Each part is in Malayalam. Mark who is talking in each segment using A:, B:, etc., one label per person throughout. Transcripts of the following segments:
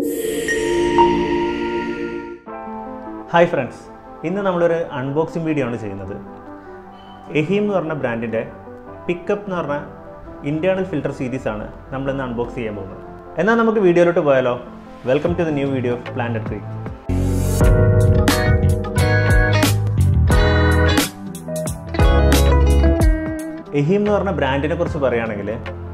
A: Hi friends, ഇന്ന് നമ്മളൊരു അൺബോക്സിംഗ് വീഡിയോ ആണ് ചെയ്യുന്നത്. Eheim എന്ന് പറഞ്ഞ ബ്രാൻഡിന്റെ പിക്കപ്പ് എന്ന് പറഞ്ഞ ഇന്റേണൽ ഫിൽറ്റർ സീരീസ് ആണ് നമ്മൾ ഇന്ന് അൺബോക്സ് ചെയ്യാൻ പോകുന്നത്. എന്നാൽ നമുക്ക് വീഡിയോയിലോട്ട് പോയാലോ? Welcome to the new video of Planet Tree. Eheim എന്ന് പറഞ്ഞ ബ്രാൻഡിനെ കുറിച്ച് പറയുകയാണെങ്കിൽ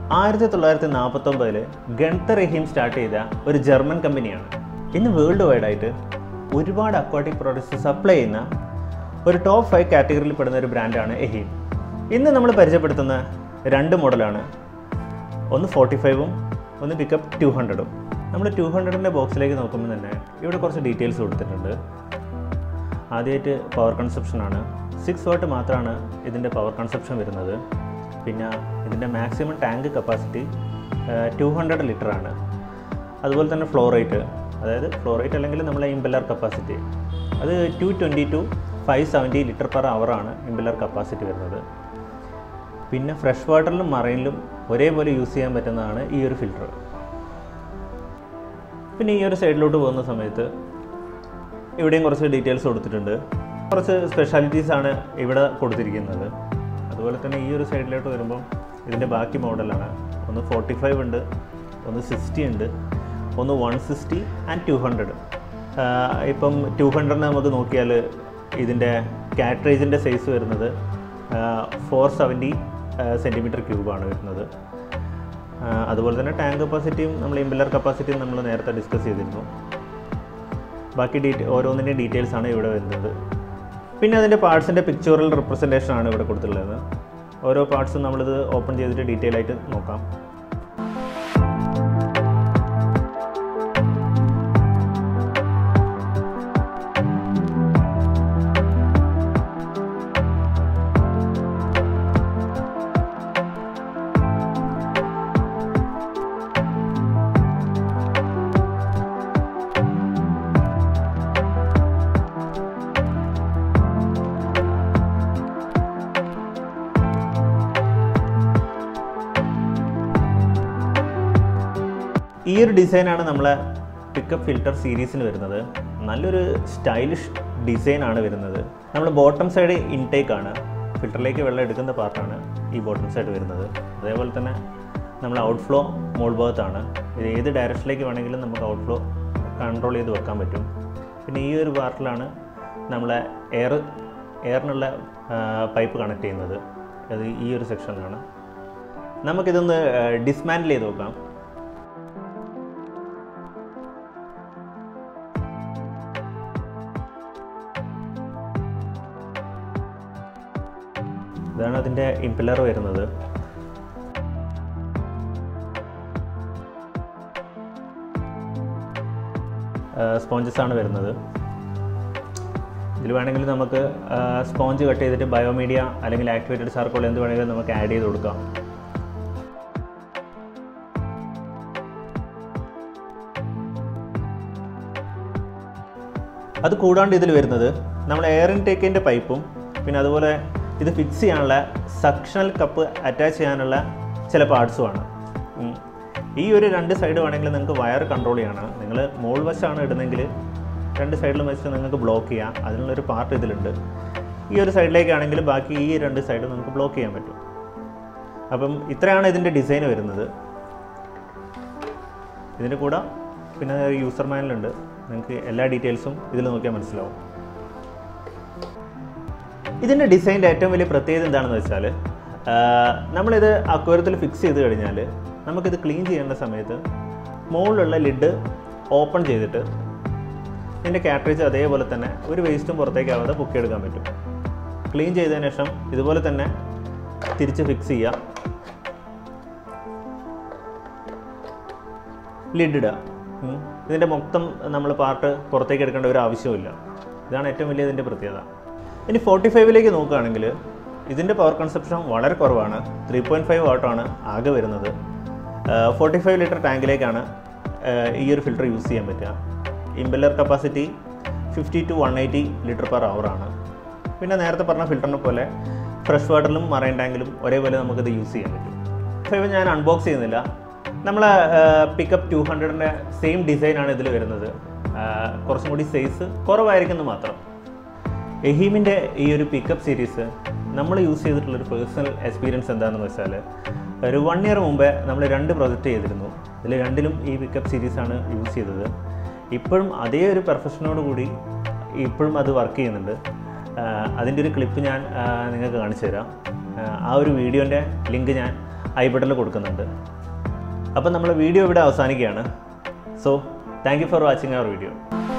A: 1949 ഗൺതർ എഹീം സ്റ്റാർട്ട് ചെയ്ത ഒരു ജർമ്മൻ കമ്പനിയാണ്. ഇന്ന് വേൾഡ് വൈഡ് ആയിട്ട് ഒരുപാട് അക്വാട്ടിക് പ്രോഡക്ട്സ് സപ്ലൈ ചെയ്യുന്ന ഒരു ടോപ്പ് 5 കാറ്റഗറിയിൽ പെടുന്ന ഒരു ബ്രാൻഡാണ് എഹീം. ഇന്ന് നമ്മൾ പരിചയപ്പെടുത്തുന്ന രണ്ട് മോഡലാണ്, ഒന്ന് 45ഉം ഒന്ന് പിക്കപ്പ് 200ഉം. നമ്മൾ 200ൻ്റെ ബോക്സിലേക്ക് നോക്കുമ്പോൾ തന്നെ ഇവിടെ കുറച്ച് ഡീറ്റെയിൽസ് കൊടുത്തിട്ടുണ്ട്. ആദ്യമായിട്ട് പവർ കൺസപ്ഷനാണ്, 6 വാട്ട് മാത്രമാണ് ഇതിൻ്റെ പവർ കൺസപ്ഷൻ വരുന്നത്. പിന്നെ ഇതിൻ്റെ മാക്സിമം ടാങ്ക് കപ്പാസിറ്റി 200 ലിറ്ററാണ്. അതുപോലെ തന്നെ ഫ്ലോ റേറ്റ്, അതായത് ഫ്ലോ റേറ്റ് അല്ലെങ്കിൽ നമ്മളെ ഇംപെല്ലർ കപ്പാസിറ്റി അത് 220 to 570 ലിറ്റർ പെർ അവറാണ് ഇംപെല്ലർ കപ്പാസിറ്റി വരുന്നത്. പിന്നെ ഫ്രഷ് വാട്ടറിലും മറൈനിലും ഒരേപോലെ യൂസ് ചെയ്യാൻ പറ്റുന്നതാണ് ഈ ഒരു ഫിൽറ്റർ. പിന്നെ ഈ ഒരു സൈഡിലോട്ട് പോകുന്ന സമയത്ത് ഇവിടെയും കുറച്ച് ഡീറ്റെയിൽസ് കൊടുത്തിട്ടുണ്ട്. കുറച്ച് സ്പെഷ്യാലിറ്റീസാണ് ഇവിടെ കൊടുത്തിരിക്കുന്നത്. അതുപോലെ തന്നെ ഈ ഒരു സൈഡിലോട്ട് വരുമ്പം ഇതിൻ്റെ ബാക്കി മോഡലാണ്. ഒന്ന് 45 ഉണ്ട്, ഒന്ന് 60 ഉണ്ട്, ഒന്ന് 160 ആൻഡ് 200. ഇപ്പം 200 നമുക്ക് നോക്കിയാൽ ഇതിൻ്റെ കാട്രേജിൻ്റെ സൈസ് വരുന്നത് 470 സെൻറ്റിമീറ്റർ ക്യൂബാണ് വരുന്നത്. അതുപോലെ തന്നെ ടാങ്ക് കപ്പാസിറ്റിയും നമ്മൾ ഇംപെല്ലർ കപ്പാസിറ്റിയും നമ്മൾ നേരത്തെ ഡിസ്കസ് ചെയ്തിരുന്നു. ബാക്കി ഓരോന്നിൻ്റെയും ഡീറ്റെയിൽസാണ് ഇവിടെ വരുന്നത്. പിന്നെ അതിൻ്റെ പാർട്സിൻ്റെ പിക്ചറൽ റെപ്രസെൻറ്റേഷനാണ് ഇവിടെ കൊടുത്തിട്ടുള്ളത്. ഓരോ പാർട്സും നമ്മളിത് ഓപ്പൺ ചെയ്തിട്ട് ഡീറ്റെയിൽ ആയിട്ട് നോക്കാം. ഈ ഒരു ഡിസൈനാണ് നമ്മളെ പിക്കപ്പ് ഫിൽറ്റർ സീരീസിന് വരുന്നത്. നല്ലൊരു സ്റ്റൈലിഷ് ഡിസൈനാണ് വരുന്നത്. നമ്മൾ ബോട്ടം സൈഡ് ഇൻടേക്കാണ്, ഫിൽറ്ററിലേക്ക് വെള്ളം എടുക്കുന്ന പാർട്ടാണ് ഈ ബോട്ടം സൈഡ് വരുന്നത്. അതേപോലെ തന്നെ നമ്മൾ ഔട്ട്ഫ്ലോ മോൾ ഭാഗത്താണ്. ഇത് ഏത് ഡയറക്ഷനിലേക്ക് വേണമെങ്കിലും നമുക്ക് ഔട്ട്ഫ്ലോ കൺട്രോൾ ചെയ്ത് വെക്കാൻ പറ്റും. പിന്നെ ഈ ഒരു പാർട്ടിലാണ് നമ്മളെ എയറിനുള്ള പൈപ്പ് കണക്ട് ചെയ്യുന്നത്. അത് ഈ ഒരു സെക്ഷനിലാണ്. നമുക്കിതൊന്ന് ഡിസ്മാൻഡിൽ ചെയ്ത് നോക്കാം. ഇതാണ് അതിൻ്റെ ഇംപെല്ലർ വരുന്നത്. സ്പോഞ്ചസ് ആണ് വരുന്നത്. ഇതിൽ വേണമെങ്കിൽ നമുക്ക് സ്പോഞ്ച് കട്ട് ചെയ്തിട്ട് ബയോമീഡിയ അല്ലെങ്കിൽ ആക്ടിവേറ്റഡ് ചാർക്കോൾ എന്ത് വേണമെങ്കിലും നമുക്ക് ആഡ് ചെയ്ത് കൊടുക്കാം. അത് കൂടാണ്ട് ഇതിൽ വരുന്നത് നമ്മൾ എയർ ഇൻടേക്കിൻ്റെ പൈപ്പും പിന്നെ അതുപോലെ ഇത് ഫിക്സ് ചെയ്യാനുള്ള സക്ഷണൽ കപ്പ് അറ്റാച്ച് ചെയ്യാനുള്ള ചില പാർട്സുമാണ്. ഈ ഒരു രണ്ട് സൈഡ് വേണമെങ്കിൽ നിങ്ങൾക്ക് വയർ കൺട്രോൾ ചെയ്യണം. നിങ്ങൾ മോൾ വശമാണ് ഇടുന്നെങ്കിൽ രണ്ട് സൈഡിലും വെച്ച് നിങ്ങൾക്ക് ബ്ലോക്ക് ചെയ്യാം. അതിനുള്ളൊരു പാർട്ട് ഇതിലുണ്ട്. ഈ ഒരു സൈഡിലേക്കാണെങ്കിൽ ബാക്കി ഈ രണ്ട് സൈഡും നിങ്ങൾക്ക് ബ്ലോക്ക് ചെയ്യാൻ പറ്റും. അപ്പം ഇത്രയാണ് ഇതിൻ്റെ ഡിസൈൻ വരുന്നത്. ഇതിൻ്റെ കൂടെ പിന്നെ യൂസർ മാനുവലുണ്ട്. നിങ്ങൾക്ക് എല്ലാ ഡീറ്റെയിൽസും ഇതിൽ നോക്കിയാൽ മനസ്സിലാവും. ഇതിൻ്റെ ഡിസൈൻ്റെ ഏറ്റവും വലിയ പ്രത്യേകത എന്താണെന്ന് വെച്ചാൽ നമ്മളിത് അക്വേറിയത്തിൽ ഫിക്സ് ചെയ്ത് കഴിഞ്ഞാൽ നമുക്കിത് ക്ലീൻ ചെയ്യേണ്ട സമയത്ത് മുകളിലുള്ള ലിഡ് ഓപ്പൺ ചെയ്തിട്ട് ഇതിൻ്റെ കാട്രേജ് അതേപോലെ തന്നെ ഒരു വേസ്റ്റും പുറത്തേക്കാവാതെ പൊക്കിയെടുക്കാൻ പറ്റും. ക്ലീൻ ചെയ്തതിന് ശേഷം ഇതുപോലെ തന്നെ തിരിച്ച് ഫിക്സ് ചെയ്യുക, ലിഡ് ഇടുക. ഇതിൻ്റെ മൊത്തം നമ്മൾ പാർട്ട് പുറത്തേക്ക് എടുക്കേണ്ട ഒരു ആവശ്യമില്ല. ഇതാണ് ഏറ്റവും വലിയ ഇതിൻ്റെ പ്രത്യേകത. ഇനി 45ലേക്ക് നോക്കുകയാണെങ്കിൽ ഇതിൻ്റെ പവർ കൺസപ്ഷൻ വളരെ കുറവാണ്. 3.5 വാട്ടാണ് ആകെ വരുന്നത്. 45 ലിറ്റർ ടാങ്കിലേക്കാണ് ഈ ഒരു ഫിൽറ്റർ യൂസ് ചെയ്യാൻ പറ്റുക. Impeller capacity 50 to 180 litre per അവറാണ്. പിന്നെ നേരത്തെ പറഞ്ഞ ഫിൽറ്ററിനെ പോലെ ഫ്രഷ് വാട്ടറിലും മറൈൻ ടാങ്കിലും ഒരേപോലെ നമുക്കിത് യൂസ് ചെയ്യാൻ പറ്റും. 45 ഞാൻ അൺബോക്സ് ചെയ്യുന്നില്ല, നമ്മളെ പിക്കപ്പ് 200ൻ്റെ സെയിം ഡിസൈനാണ് ഇതിൽ വരുന്നത്. കുറച്ചും കൂടി സൈസ് കുറവായിരിക്കുന്നു മാത്രം. എഹീമിൻ്റെ ഈ ഒരു പിക്കപ്പ് സീരീസ് നമ്മൾ യൂസ് ചെയ്തിട്ടുള്ളൊരു പേഴ്സണൽ എക്സ്പീരിയൻസ് എന്താണെന്ന് വെച്ചാൽ, ഒരു 1 ഇയർ മുമ്പേ നമ്മൾ 2 പ്രൊജക്റ്റ് ചെയ്തിരുന്നു. ഇതിൽ 2ലും ഈ പിക്കപ്പ് സീരീസാണ് യൂസ് ചെയ്തത്. ഇപ്പോഴും അതേ ഒരു പെർഫെക്ഷനോട് കൂടി ഇപ്പോഴും അത് വർക്ക് ചെയ്യുന്നുണ്ട്. അതിൻ്റെ ഒരു ക്ലിപ്പ് ഞാൻ നിങ്ങൾക്ക് കാണിച്ചു തരാം. ആ ഒരു വീഡിയോൻ്റെ ലിങ്ക് ഞാൻ ഐ ബട്ടണിൽ കൊടുക്കുന്നുണ്ട്. അപ്പോൾ നമ്മൾ വീഡിയോ ഇവിടെ അവസാനിക്കുകയാണ്. So thank you for watching our video.